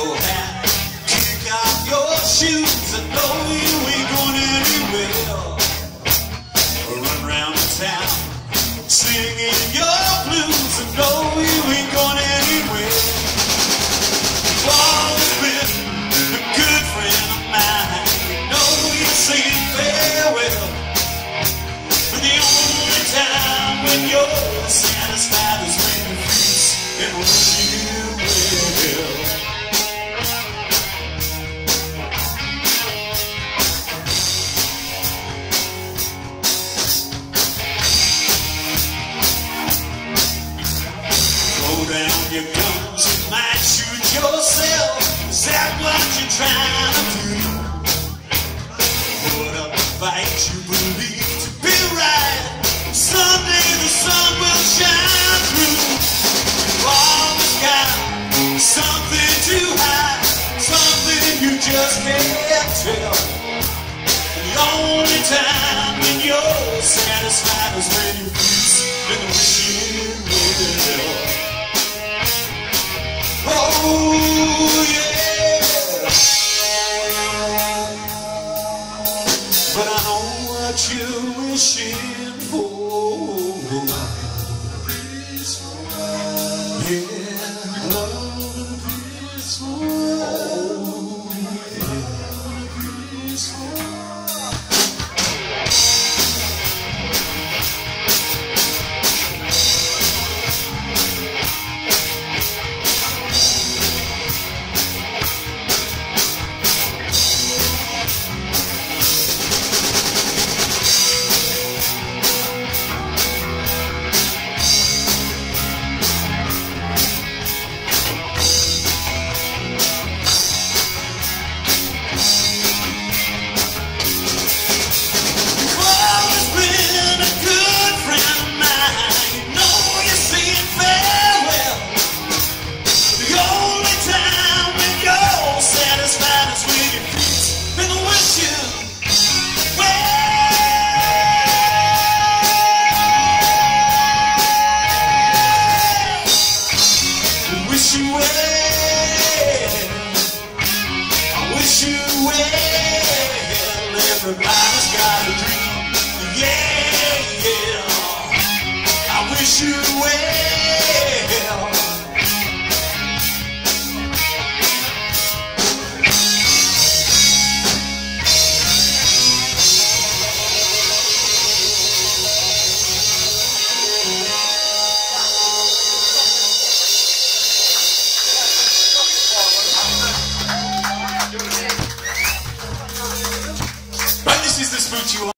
your hat, kick off your shoes. I know you ain't going anywhere. Run round town singing your blues. I know you ain't going anywhere. You've always been a good friend of mine. You know you're saying farewell, but the only time when you're satisfied is when you feast and wish you well. Throw down your guns, you might shoot yourself. Is that what you're trying to do? Put up a fight you believe to be right. Someday the sun will shine through. You've always got something to hide, something you just can't tell. The only time when you're satisfied is when you feast and wish you well. Oh yeah, but I know what you're wishing for. Yeah, love and peaceful world. Yeah, peaceful world. Wish you well, I wish you well. Everybody's got a dream, yeah, yeah. I wish you well. This is the spook you